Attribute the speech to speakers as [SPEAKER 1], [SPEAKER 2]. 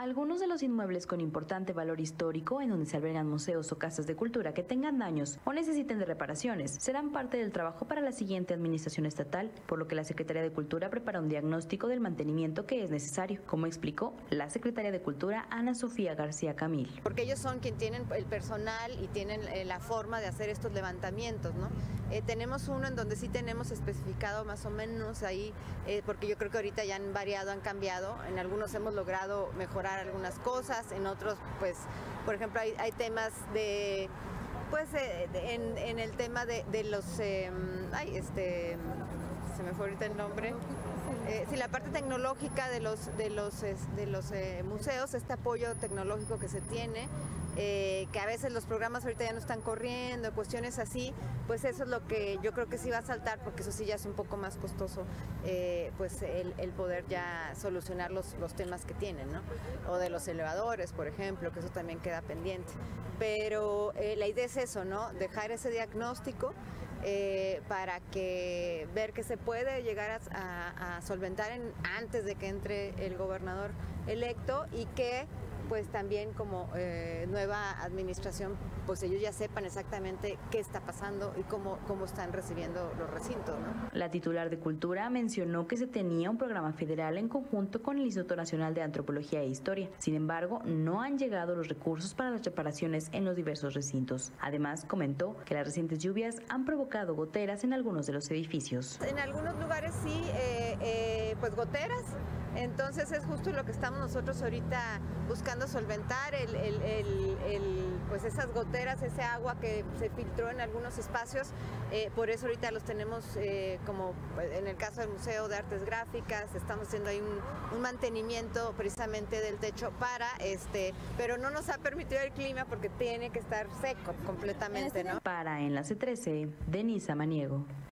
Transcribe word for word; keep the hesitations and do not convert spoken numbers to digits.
[SPEAKER 1] Algunos de los inmuebles con importante valor histórico, en donde se albergan museos o casas de cultura que tengan daños o necesiten de reparaciones, serán parte del trabajo para la siguiente administración estatal, por lo que la Secretaría de Cultura prepara un diagnóstico del mantenimiento que es necesario, como explicó la Secretaria de Cultura, Ana Sofía García Camil.
[SPEAKER 2] Porque ellos son quienes tienen el personal y tienen eh, la forma de hacer estos levantamientos, ¿no? Eh, tenemos uno en donde sí tenemos especificado más o menos ahí, eh, porque yo creo que ahorita ya han variado, han cambiado, en algunos hemos logrado mejorar algunas cosas, en otros pues, por ejemplo, hay, hay temas de, pues eh, de, en, en el tema de, de los, eh, ay, este, se me fue ahorita el nombre, eh, sí, la parte tecnológica de los, de los, de los eh, museos, este apoyo tecnológico que se tiene, Eh, que a veces los programas ahorita ya no están corriendo, cuestiones así, pues eso es lo que yo creo que sí va a saltar, porque eso sí ya es un poco más costoso, eh, pues el, el poder ya solucionar los, los temas que tienen, ¿no? O de los elevadores, por ejemplo, que eso también queda pendiente. Pero eh, la idea es eso, ¿no? Dejar ese diagnóstico eh, para que ver que se puede llegar a, a, a solventar en, antes de que entre el gobernador electo, y que pues también como eh, nueva administración, pues ellos ya sepan exactamente qué está pasando y cómo, cómo están recibiendo los recintos, ¿no?
[SPEAKER 1] La titular de Cultura mencionó que se tenía un programa federal en conjunto con el Instituto Nacional de Antropología e Historia. Sin embargo, no han llegado los recursos para las reparaciones en los diversos recintos. Además, comentó que las recientes lluvias han provocado goteras en algunos de los edificios.
[SPEAKER 2] En algunos lugares sí, eh, eh, pues goteras. Entonces es justo lo que estamos nosotros ahorita buscando solventar, el, el, el, el, pues esas goteras, ese agua que se filtró en algunos espacios, eh, por eso ahorita los tenemos eh, como en el caso del Museo de Artes Gráficas, estamos haciendo ahí un, un mantenimiento precisamente del techo para, este, pero no nos ha permitido el clima porque tiene que estar seco completamente, ¿no?
[SPEAKER 1] Para Enlace trece, Denisa Maniego.